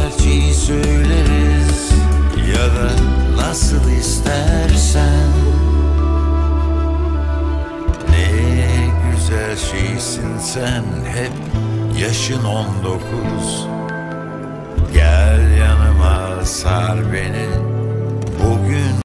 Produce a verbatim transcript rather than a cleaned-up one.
gerçeği söyleriz, ya da nasıl istersen. Ne güzel şeysin sen, hep yaşın on dokuz. Gel yanıma, sar beni, bugün